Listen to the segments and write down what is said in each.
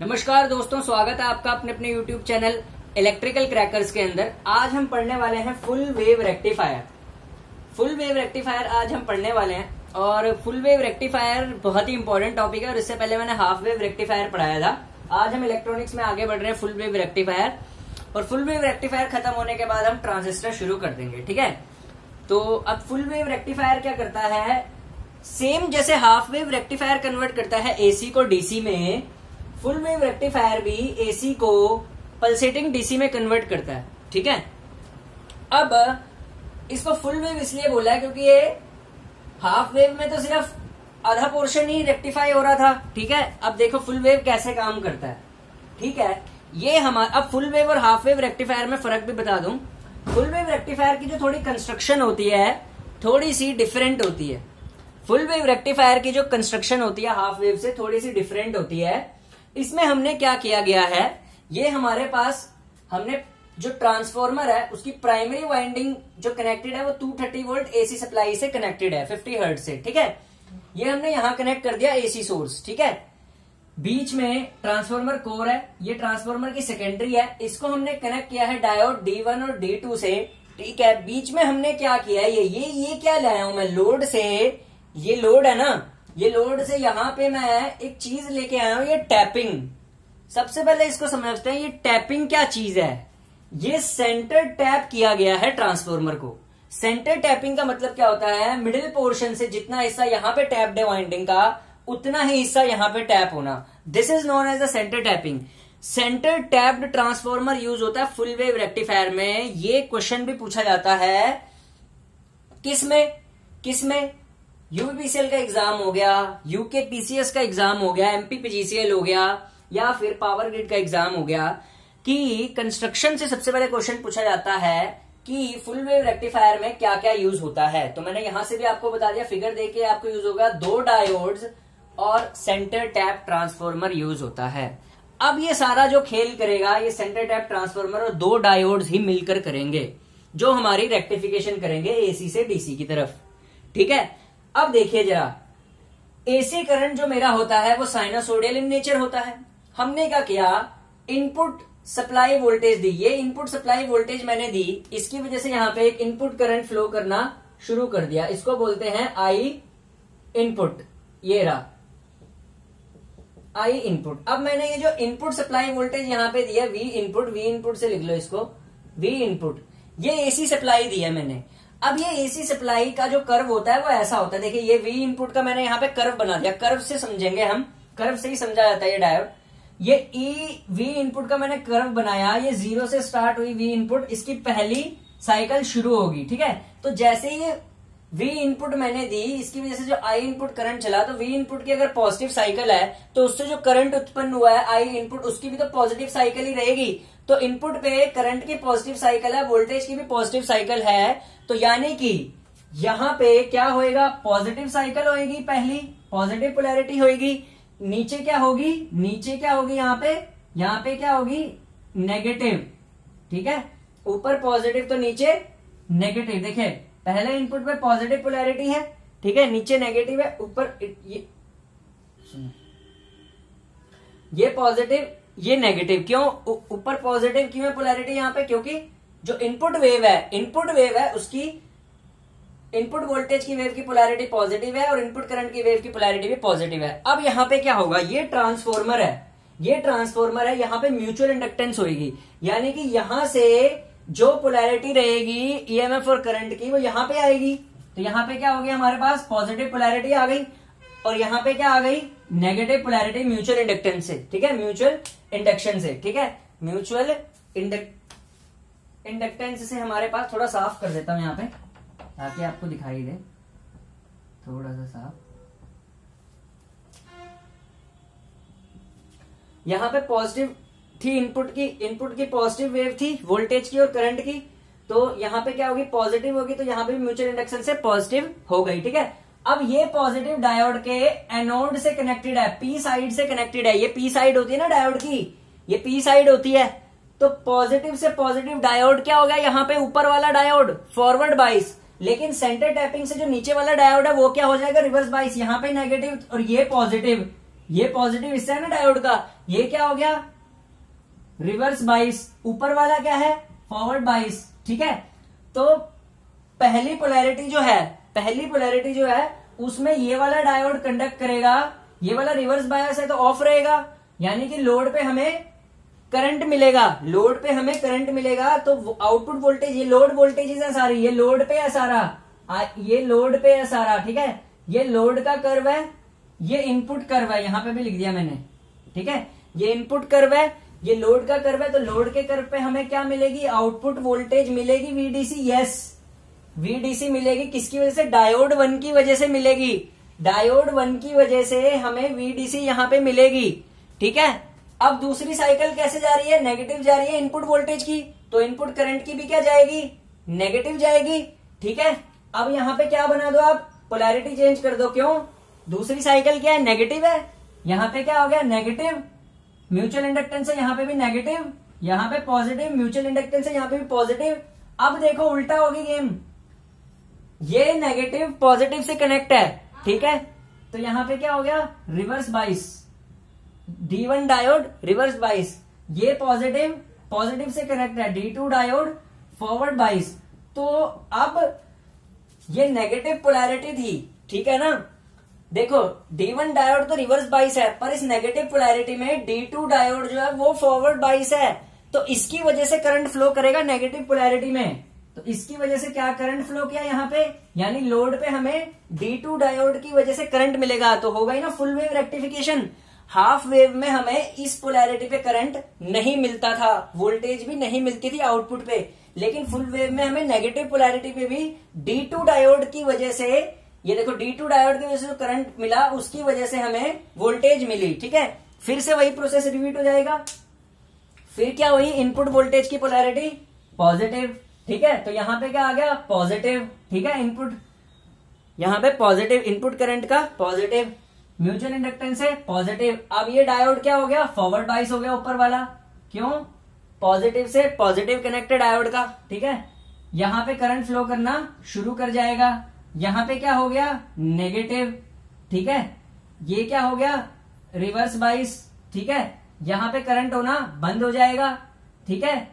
नमस्कार दोस्तों, स्वागत है आपका अपने अपने YouTube चैनल इलेक्ट्रिकल क्रैकर्स के अंदर। आज हम पढ़ने वाले हैं full wave rectifier. Full wave rectifier आज हम पढ़ने वाले हैं और फुल वेव रेक्टिफायर बहुत ही इंपॉर्टेंट टॉपिक है और इससे पहले मैंने हाफ वेव रेक्टिफायर पढ़ाया था। आज हम इलेक्ट्रॉनिक्स में आगे बढ़ रहे हैं फुल वेव रेक्टिफायर, और फुल वेव रेक्टिफायर खत्म होने के बाद हम ट्रांजिस्टर शुरू कर देंगे। ठीक है, तो अब फुल वेव रेक्टिफायर क्या करता है, सेम जैसे हाफ वेव रेक्टिफायर कन्वर्ट करता है एसी को डीसी में, फुल वेव रेक्टिफायर भी एसी को पल्सेटिंग डीसी में कन्वर्ट करता है। ठीक है, अब इसको फुल वेव इसलिए बोला है क्योंकि ये हाफ वेव में तो सिर्फ आधा पोर्शन ही रेक्टिफाई हो रहा था। ठीक है, अब देखो फुल वेव कैसे काम करता है। ठीक है, ये हमारा अब फुल वेव और हाफ वेव रेक्टिफायर में फर्क भी बता दूं। फुल वेव रेक्टिफायर की जो थोड़ी कंस्ट्रक्शन होती है थोड़ी सी डिफरेंट होती है। फुल वेव रेक्टिफायर की जो कंस्ट्रक्शन होती है हाफ वेव से थोड़ी सी डिफरेंट होती है। इसमें हमने क्या किया गया है, ये हमारे पास हमने जो ट्रांसफॉर्मर है उसकी प्राइमरी वाइंडिंग जो कनेक्टेड है वो 230 वोल्ट एसी सप्लाई से कनेक्टेड है 50 हर्ट्ज से। ठीक है, ये हमने यहां कनेक्ट कर दिया एसी सोर्स। ठीक है, बीच में ट्रांसफॉर्मर कोर है, ये ट्रांसफॉर्मर की सेकेंडरी है, इसको हमने कनेक्ट किया है डायोड D1 और D2 से। ठीक है, बीच में हमने क्या किया है, ये क्या लाया हूं मैं लोड से, ये लोड है ना, ये लोड से यहां पे मैं एक चीज लेके आया हूं, ये टैपिंग। सबसे पहले इसको समझते हैं, ये टैपिंग क्या चीज है। ये सेंटर टैप किया गया है ट्रांसफॉर्मर को। सेंटर टैपिंग का मतलब क्या होता है, मिडिल पोर्शन से जितना हिस्सा यहां पे टैप्ड है वाइंडिंग का उतना ही हिस्सा यहां पे टैप होना, this is known as the centre tapping. Centre tapped transformer use होता है फुल वेव रेक्टिफायर में। ये क्वेश्चन भी पूछा जाता है किसमें यूपीसीएल का एग्जाम हो गया, यूके पीसीएस का एग्जाम हो गया, एमपी पीजीसीएल हो गया, या फिर पावर ग्रिड का एग्जाम हो गया, कि कंस्ट्रक्शन से सबसे पहले क्वेश्चन पूछा जाता है कि फुल वेव रेक्टिफायर में क्या क्या यूज होता है। तो मैंने यहां से भी आपको बता दिया, फिगर देके आपको यूज होगा 2 डायोड्स और सेंटर टैप ट्रांसफॉर्मर यूज होता है। अब ये सारा जो खेल करेगा ये सेंटर टैप ट्रांसफॉर्मर और 2 डायोड्स ही मिलकर करेंगे, जो हमारी रेक्टिफिकेशन करेंगे एसी से डीसी की तरफ। ठीक है, अब देखिए जरा, एसी करंट जो मेरा होता है वो साइनसोइडल इन नेचर होता है। हमने क्या किया, इनपुट सप्लाई वोल्टेज दी, ये इनपुट सप्लाई वोल्टेज मैंने दी, इसकी वजह से यहां पे एक इनपुट करंट फ्लो करना शुरू कर दिया, इसको बोलते हैं आई इनपुट। ये रहा आई इनपुट। अब मैंने ये जो इनपुट सप्लाई वोल्टेज यहां पे दिया वी इनपुट से लिख लो इसको, वी इनपुट, ये एसी सप्लाई दिया मैंने। अब ये एसी सप्लाई का जो कर्व होता है वो ऐसा होता है, देखिए ये वी इनपुट का मैंने यहाँ पे कर्व बना दिया, कर्व से समझेंगे हम, कर्व से ही समझा जाता है ये डायोड। ये ई वी इनपुट का मैंने कर्व बनाया, ये 0 से स्टार्ट हुई वी इनपुट, इसकी पहली साइकिल शुरू होगी। ठीक है, तो जैसे ही वी इनपुट मैंने दी, इसकी वजह से जो आई इनपुट करंट चला, तो वी इनपुट की अगर पॉजिटिव साइकिल है तो उससे जो करंट उत्पन्न हुआ है आई इनपुट, उसकी भी तो पॉजिटिव साइकिल ही रहेगी। तो इनपुट पे करंट की पॉजिटिव साइकिल है, वोल्टेज की भी पॉजिटिव साइकिल है, तो यानी कि यहां पे क्या होएगा, पॉजिटिव साइकिल होएगी, पहली पॉजिटिव पोलैरिटी होएगी। नीचे क्या होगी, यहाँ पे क्या होगी, नेगेटिव। ठीक है, ऊपर पॉजिटिव तो नीचे नेगेटिव। देखिए पहले इनपुट पे पॉजिटिव पोलैरिटी है, ठीक है, नीचे नेगेटिव है, ऊपर ये पॉजिटिव ये नेगेटिव। क्यों ऊपर पॉजिटिव क्यों है पोलैरिटी यहाँ पे, क्योंकि जो इनपुट वेव है उसकी इनपुट वोल्टेज की वेव की पोलैरिटी पॉजिटिव है और इनपुट करंट की वेव की पोलैरिटी भी पॉजिटिव है। अब यहाँ पे क्या होगा, ये ट्रांसफॉर्मर है, यहाँ पे म्यूचुअल इंडक्टेंस होगी, यानी कि यहां से जो पोलैरिटी रहेगी ईएमएफ और करंट की वो यहां पे आएगी। तो यहाँ पे क्या हो गया, हमारे पास पॉजिटिव पोलैरिटी आ गई और यहाँ पे क्या आ गई, नेगेटिव पोलैरिटी म्यूचुअल इंडक्टेंस से। ठीक है, म्यूचुअल इंडक्शन से। ठीक है, म्यूचुअल इंडक्टेंस से हमारे पास, थोड़ा साफ कर देता हूं यहाँ पे ताकि आपको दिखाई दे, थोड़ा सा साफ। यहां पे पॉजिटिव थी इनपुट की पॉजिटिव वेव थी वोल्टेज की और करंट की, तो यहां पे क्या होगी, पॉजिटिव होगी, तो यहां पे म्यूचुअल इंडक्शन से पॉजिटिव हो गई। ठीक है, अब ये पॉजिटिव डायोड के एनोड से कनेक्टेड है, पी साइड से कनेक्टेड है। ये पी साइड होती है ना डायोड की, ये पी साइड होती है, तो पॉजिटिव से पॉजिटिव डायोड क्या हो गया, यहाँ पे ऊपर वाला डायोड फॉरवर्ड बाइस, लेकिन सेंटर टैपिंग से जो नीचे वाला डायोड है वो क्या हो जाएगा, रिवर्स बाइस। यहाँ पे नेगेटिव और ये पॉजिटिव, ये पॉजिटिव हिस्सा है ना डायोड का, ये क्या हो गया, रिवर्स बाइस, ऊपर वाला क्या है, फॉरवर्ड बाइस। ठीक है, तो पहली पोलैरिटी जो है उसमें ये वाला डायोड कंडक्ट करेगा, ये वाला रिवर्स बायस है तो ऑफ रहेगा, यानी कि लोड पे हमें करंट मिलेगा, तो आउटपुट वोल्टेज, ये लोड वोल्टेज है सारी, ये लोड पे है सारा, ठीक है, ये लोड का कर्व है, ये इनपुट कर्व है, यहां पे भी लिख दिया मैंने। ठीक है, ये इनपुट कर्व है, ये लोड का कर्व है, तो लोड के कर्व पे हमें क्या मिलेगी, आउटपुट वोल्टेज मिलेगी वीडीसी। यस, वीडीसी मिलेगी, किसकी वजह से, डायोड 1 की वजह से मिलेगी, डायोड 1 की वजह से हमें वीडीसी यहां पे मिलेगी। ठीक है, अब दूसरी साइकिल कैसे जा रही है, नेगेटिव जा रही है इनपुट वोल्टेज की, तो इनपुट करंट की भी क्या जाएगी, नेगेटिव जाएगी। ठीक है, अब यहां पे क्या बना दो आप, पोलैरिटी चेंज कर दो, क्यों, दूसरी साइकिल क्या है, नेगेटिव है, यहां पे क्या हो गया, नेगेटिव, म्यूचुअल इंडक्टेंस है यहां पे भी नेगेटिव, यहां पे पॉजिटिव, म्यूचुअल इंडक्टेंस है यहां पे भी पॉजिटिव। अब देखो उल्टा होगी गेम, ये नेगेटिव पॉजिटिव से कनेक्ट है। ठीक है, तो यहां पे क्या हो गया, reverse bias, D1 diode reverse bias, ये पॉजिटिव से कनेक्ट है, D2 डायोड फॉरवर्ड बाइस। तो अब ये नेगेटिव पोलैरिटी थी, ठीक है ना, देखो D1 डायोड तो रिवर्स बाइस है, पर इस नेगेटिव पोलैरिटी में D2 डायोड जो है वो फॉरवर्ड बाइस है, तो इसकी वजह से करंट फ्लो करेगा नेगेटिव पोलैरिटी में, तो इसकी वजह से क्या करंट फ्लो किया यहाँ पे, यानी लोड पे हमें D2 डायोड की वजह से करंट मिलेगा, तो होगा ही ना full wave rectification. Half wave में हमें इस पोलैरिटी पे करंट नहीं मिलता था, वोल्टेज भी नहीं मिलती थी आउटपुट पे, लेकिन फुल वेव में हमें नेगेटिव पोलैरिटी पे भी D2 डायोड की वजह से, ये देखो D2 डायोड की वजह से जो करंट मिला उसकी वजह से हमें वोल्टेज मिली। ठीक है, फिर से वही प्रोसेस रिपीट हो जाएगा, फिर क्या हुई, इनपुट वोल्टेज की पोलैरिटी पॉजिटिव। ठीक है, तो यहां पे क्या आ गया, पॉजिटिव। ठीक है, इनपुट यहां पे पॉजिटिव, इनपुट करंट का पॉजिटिव, म्यूचुअल इंडक्टेंस है पॉजिटिव। अब ये डायोड क्या हो गया, फॉरवर्ड बाइस हो गया ऊपर वाला, क्यों, पॉजिटिव से पॉजिटिव कनेक्टेड डायोड का। ठीक है, यहां पे करंट फ्लो करना शुरू कर जाएगा, यहां पे क्या हो गया, नेगेटिव। ठीक है, ये क्या हो गया, रिवर्स बाइस। ठीक है, यहां पे करंट होना बंद हो जाएगा। ठीक है,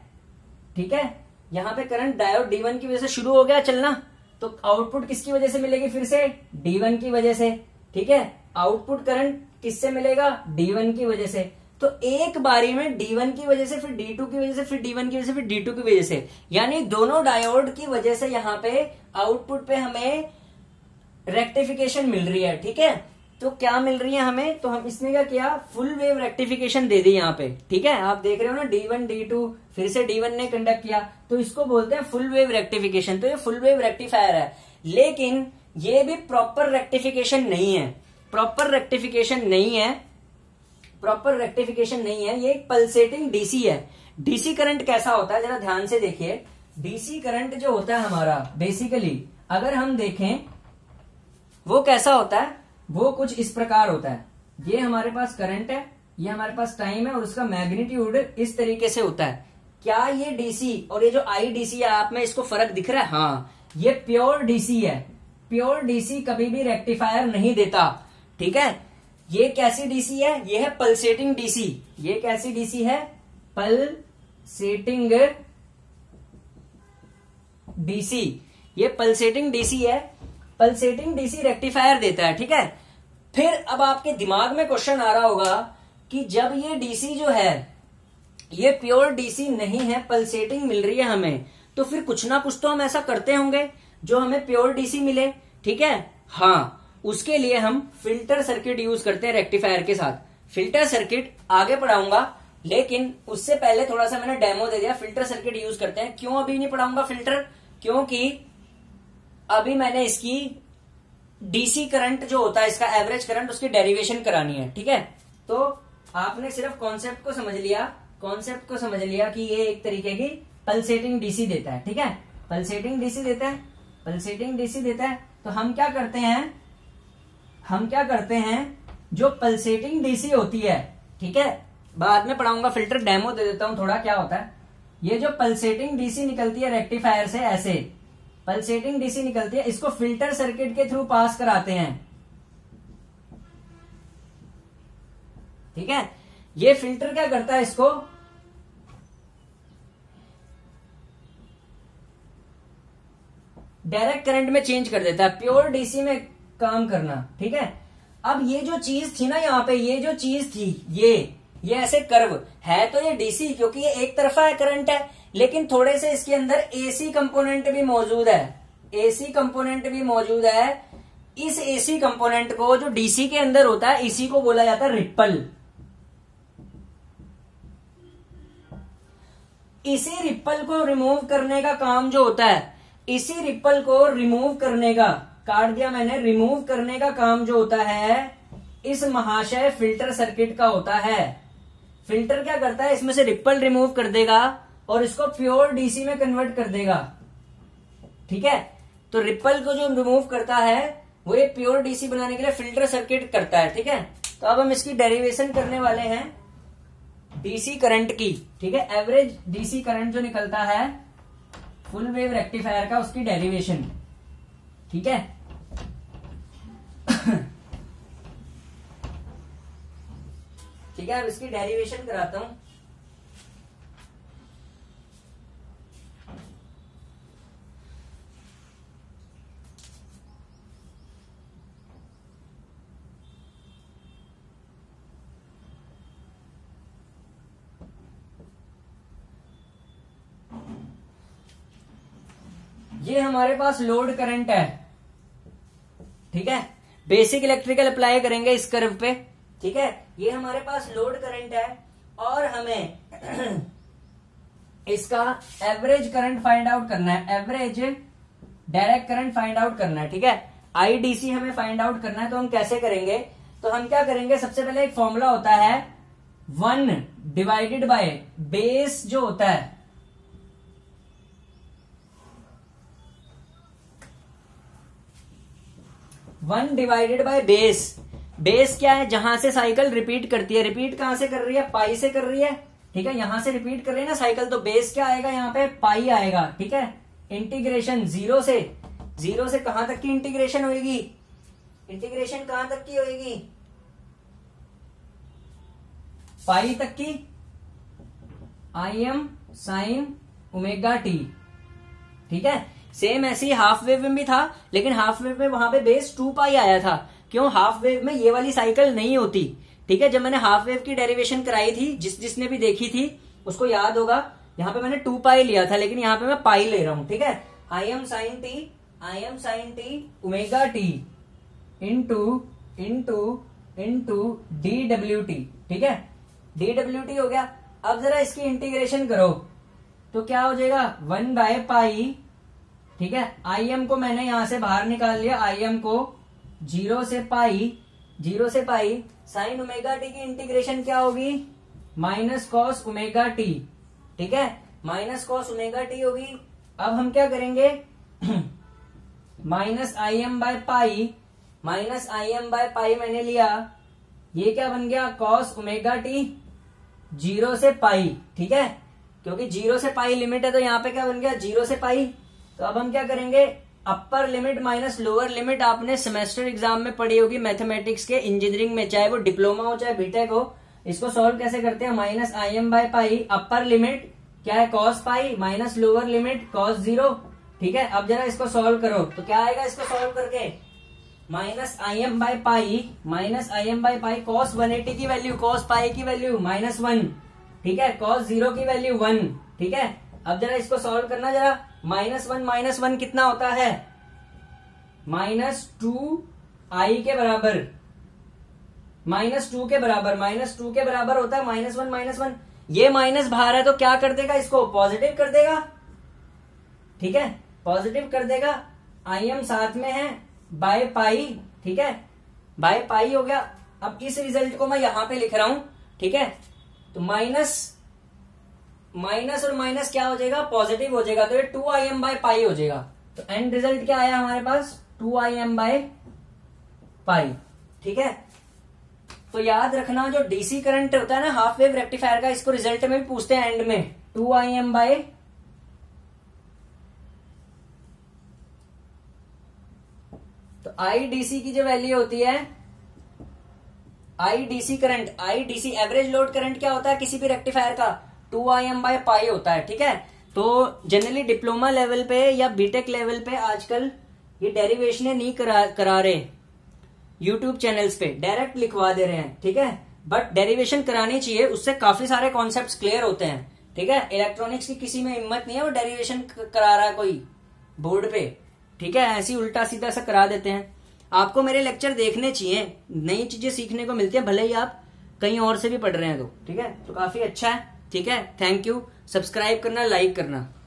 यहां पे करंट डायोड D1 की वजह से शुरू हो गया चलना, तो आउटपुट किसकी वजह से मिलेगी, फिर से D1 की वजह से। ठीक है, आउटपुट करंट किससे मिलेगा, D1 की वजह से। तो एक बारी में D1 की वजह से, फिर D2 की वजह से, फिर D1 की वजह से, फिर D2 की वजह से, यानी दोनों डायोड की वजह से यहाँ पे आउटपुट पे हमें रेक्टिफिकेशन मिल रही है। ठीक है, तो क्या मिल रही है हमें, तो हम इसने क्या किया, फुल वेव रेक्टिफिकेशन दे दी यहाँ पे। ठीक है, आप देख रहे हो ना, D1 D2, फिर से D1 ने कंडक्ट किया, तो इसको बोलते हैं फुल वेव रेक्टिफिकेशन। तो ये फुल वेव रेक्टिफायर है, लेकिन ये भी प्रॉपर रेक्टिफिकेशन नहीं है, ये एक पल्सेटिंग डीसी है। डीसी करंट कैसा होता है, जरा ध्यान से देखिए, डीसी करंट जो होता है हमारा, बेसिकली अगर हम देखें वो कैसा होता है, वो कुछ इस प्रकार होता है। ये हमारे पास करंट है, ये हमारे पास टाइम है, और उसका मैग्नीट्यूड इस तरीके से होता है। क्या ये डीसी और ये जो आई डीसी है, आप में इसको फर्क दिख रहा है, हाँ, ये प्योर डीसी है। प्योर डीसी कभी भी रेक्टिफायर नहीं देता। ठीक है, ये कैसी डीसी है, ये है पल्सेटिंग डीसी। ये कैसी डीसी है, पल्सेटिंग डीसी, ये पल्सेटिंग डीसी है, पल्सेटिंग डीसी रेक्टिफायर देता है। ठीक है, फिर अब आपके दिमाग में क्वेश्चन आ रहा होगा कि जब ये डीसी जो है ये प्योर डीसी नहीं है, पल्सेटिंग मिल रही है हमें, तो फिर कुछ ना कुछ तो हम ऐसा करते होंगे जो हमें प्योर डीसी मिले। ठीक है, हाँ, उसके लिए हम फिल्टर सर्किट यूज करते हैं रेक्टिफायर के साथ। फिल्टर सर्किट आगे पढ़ाऊंगा, लेकिन उससे पहले थोड़ा सा मैंने डेमो दे दिया, फिल्टर सर्किट यूज करते हैं। क्यों अभी नहीं पढ़ाऊंगा फिल्टर, क्योंकि अभी मैंने इसकी डीसी करंट जो होता है, इसका एवरेज करंट, उसकी डेरिवेशन करानी है। ठीक है, तो आपने सिर्फ कॉन्सेप्ट को समझ लिया कि ये एक तरीके की पल्सेटिंग डीसी देता है। ठीक है, पल्सेटिंग डीसी देता है, तो हम क्या करते हैं, जो पल्सेटिंग डीसी होती है, ठीक है, बाद में पढ़ाऊंगा, फिल्टर डेमो दे देता हूं थोड़ा क्या होता है। ये जो पल्सेटिंग डीसी निकलती है रेक्टिफायर से, ऐसे पल्सेटिंग डीसी निकलती है, इसको फिल्टर सर्किट के थ्रू पास कराते हैं। ठीक है। ये फिल्टर क्या करता है, इसको डायरेक्ट करंट में चेंज कर देता है, प्योर डीसी में काम करना। ठीक है। अब ये जो चीज थी ना यहाँ पे, ये जो चीज थी ये ऐसे कर्व है, तो ये डीसी क्योंकि ये एक तरफा है करंट है, लेकिन थोड़े से इसके अंदर एसी कंपोनेंट भी मौजूद है, एसी कंपोनेंट भी मौजूद है। इस एसी कंपोनेंट को जो डीसी के अंदर होता है, इसी को बोला जाता है रिपल। इसी रिपल को रिमूव करने का काम जो होता है, इसी रिपल को रिमूव करने का, काट दिया मैंने, रिमूव करने का काम जो होता है इस महाशय फिल्टर सर्किट का होता है। फिल्टर क्या करता है, इसमें से रिपल रिमूव कर देगा और इसको प्योर डीसी में कन्वर्ट कर देगा। ठीक है। तो रिपल को जो रिमूव करता है वो ये प्योर डीसी बनाने के लिए फिल्टर सर्किट करता है। ठीक है। तो अब हम इसकी डेरिवेशन करने वाले हैं डीसी करंट की। ठीक है। एवरेज डीसी करंट जो निकलता है फुल वेव रेक्टिफायर का, उसकी डेरिवेशन। ठीक है। ठीक है। अब इसकी डेरिवेशन कराता हूं। ये हमारे पास लोड करंट है। ठीक है। बेसिक इलेक्ट्रिकल अप्लाई करेंगे इस कर्व पे। ठीक है। ये हमारे पास लोड करंट है और हमें इसका एवरेज करंट फाइंड आउट करना है, average direct current find out करना है। ठीक है। आईडीसी हमें फाइंड आउट करना है, तो हम कैसे करेंगे, तो हम क्या करेंगे, सबसे पहले एक फॉर्मूला होता है 1 डिवाइडेड बाय बेस जो होता है, one divided by base. Base क्या है, जहां से साइकिल रिपीट करती है, रिपीट कहां से कर रही है, पाई से कर रही है। ठीक है। यहां से रिपीट कर रही है ना साइकिल, तो बेस क्या आएगा, यहाँ पे पाई आएगा। ठीक है। इंटीग्रेशन जीरो से कहां तक की इंटीग्रेशन होगी, इंटीग्रेशन कहां तक की होगी, पाई तक की, I M sine omega T. ठीक है। सेम ऐसे ही हाफ वेव में भी था, लेकिन हाफ वेव में वहां पे बेस 2 पाई आया था। क्यों, हाफ वेव में ये वाली साइकिल नहीं होती। ठीक है। जब मैंने हाफ वेव की डेरिवेशन कराई थी, जिसने भी देखी थी उसको याद होगा, यहाँ पे मैंने 2 पाई लिया था, लेकिन यहाँ पे मैं पाई ले रहा हूं। ठीक है। I M sine T omega T into DWT। ठीक है। DWT हो गया। अब जरा इसकी इंटीग्रेशन करो तो क्या हो जाएगा, 1 बाय पाई। ठीक है। आई एम को मैंने यहां से बाहर निकाल लिया, आई एम को 0 से पाई साइन ओमेगा टी की इंटीग्रेशन क्या होगी, माइनस कॉस ओमेगा टी। ठीक है। माइनस कॉस ओमेगा टी होगी। अब हम क्या करेंगे, minus I M by pi मैंने लिया, ये क्या बन गया, कॉस ओमेगा टी 0 से पाई। ठीक है। क्योंकि 0 से पाई लिमिट है, तो यहाँ पे क्या बन गया, 0 से पाई। तो अब हम क्या करेंगे, upper limit minus lower limit आपने सेमेस्टर एग्जाम में पढ़ी होगी मैथमेटिक्स के, इंजीनियरिंग में, चाहे वो डिप्लोमा हो चाहे बीटेक हो। इसको सॉल्व कैसे करते हैं, minus I M by pi, upper limit क्या है, cos pi, minus lower limit cos 0। ठीक है। अब जरा इसको सॉल्व करो तो क्या आएगा, इसको सॉल्व करके minus I M by pi cos 180 की वैल्यू, कॉस पाई की वैल्यू -1। ठीक है। कॉस 0 की वैल्यू 1। ठीक है। अब जरा इसको सॉल्व करना जरा, -1 कितना होता है, -2 आई के बराबर, -2 के बराबर होता है -1। ये माइनस बाहर है तो क्या कर देगा, इसको पॉजिटिव कर देगा। ठीक है। पॉजिटिव कर देगा। आई एम साथ में है बाय पाई। ठीक है। बाय पाई हो गया। अब इस रिजल्ट को मैं यहां पे लिख रहा हूं। ठीक है। तो माइनस और माइनस क्या हो जाएगा, पॉजिटिव हो जाएगा, तो ये 2im बाय पाई हो जाएगा। तो एंड रिजल्ट क्या आया हमारे पास, 2im बाय पाई। ठीक है। तो याद रखना, जो डीसी करंट होता है ना हाफ वेव रेक्टिफायर का, इसको रिजल्ट में भी पूछते हैं एंड में, 2im बाय, तो IDC की जो वैल्यू होती है IDC current, IDC average load current क्या होता है किसी भी रेक्टिफायर का, 2Im/π होता है, ठीक है। तो जनरली डिप्लोमा लेवल पे या बीटेक लेवल पे आजकल ये डेरिवेशन नहीं करा रहे, यूट्यूब चैनल्स पे डायरेक्ट लिखवा दे रहे हैं, ठीक है। बट डेरिवेशन करानी चाहिए, उससे काफी सारे कॉन्सेप्ट्स क्लियर होते हैं, ठीक है। इलेक्ट्रॉनिक्स की किसी में हिम्मत नहीं है वो डेरिवेशन करा रहा है कोई बोर्ड पे, ठीक है। ऐसी उल्टा सीधा सा करा देते हैं। आपको मेरे लेक्चर देखने चाहिए, नई चीजें सीखने को मिलती है, भले ही आप कहीं और से भी पढ़ रहे हैं तो, ठीक है। तो काफी अच्छा है, ठीक है। थैंक यू, सब्सक्राइब करना, लाइक करना।